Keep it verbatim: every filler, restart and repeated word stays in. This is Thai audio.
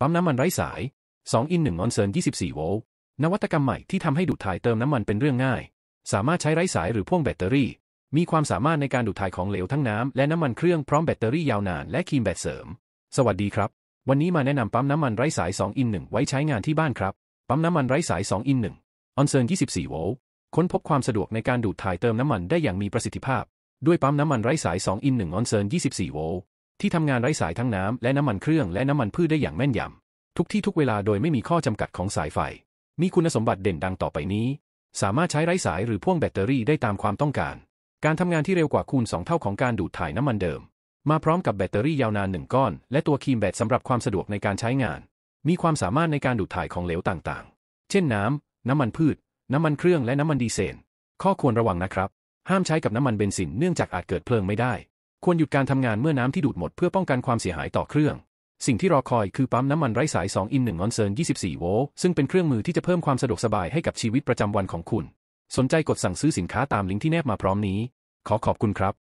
ปั๊มน้ำมันไร้สายสอง อิน หนึ่ง ออนเซิร์นยี่สิบสี่โวลต์นวัตกรรมใหม่ที่ทำให้ดูดถ่ายเติมน้ำมันเป็นเรื่องง่ายสามารถใช้ไร้สายหรือพ่วงแบตเตอรี่มีความสามารถในการดูดถ่ายของเหลวทั้งน้ำและน้ำมันเครื่องพร้อมแบตเตอรี่ยาวนานและครีมแบตเสริมสวัสดีครับวันนี้มาแนะนำปั๊มน้ำมันไร้สายสอง อิน หนึ่งไว้ใช้งานที่บ้านครับปั๊มน้ำมันไร้สายสอง อิน หนึ่ง ออนเซิร์นยี่สิบสี่โวลต์ค้นพบความสะดวกในการดูดถ่ายเติมน้ำมันได้อย่างมีประสิทธิภาพด้วยปั๊มน้ำมันไร้สายสอง อิน หนึ่ง ออนเซิร์นยี่สิบสี่โวลต์ที่ทำงานไร้สายทั้งน้ำและน้ำมันเครื่องและน้ำมันพืชได้อย่างแม่นยำทุกที่ทุกเวลาโดยไม่มีข้อจำกัดของสายไฟมีคุณสมบัติเด่นดังต่อไปนี้สามารถใช้ไร้สายหรือพ่วงแบตเตอรี่ได้ตามความต้องการการทำงานที่เร็วกว่าคูณสองเท่าของการดูดถ่ายน้ำมันเดิมมาพร้อมกับแบตเตอรี่ยาวนานหนึ่งก้อนและตัวครีมแบตสำหรับความสะดวกในการใช้งานมีความสามารถในการดูดถ่ายของเหลวต่างๆเช่นน้ำน้ำมันพืชน้ำมันเครื่องและน้ำมันดีเซลข้อควรระวังนะครับห้ามใช้กับน้ำมันเบนซินเนื่องจากอาจเกิดเพลิงไม่ได้ควรหยุดการทำงานเมื่อน้ำที่ดูดหมดเพื่อป้องกันความเสียหายต่อเครื่องสิ่งที่รอคอยคือปั๊มน้ำมันไร้สายสอง อิน หนึ่ง ออนเซิร์นยี่สิบสี่โวลต์ซึ่งเป็นเครื่องมือที่จะเพิ่มความสะดวกสบายให้กับชีวิตประจำวันของคุณสนใจกดสั่งซื้อสินค้าตามลิงก์ที่แนบมาพร้อมนี้ขอขอบคุณครับ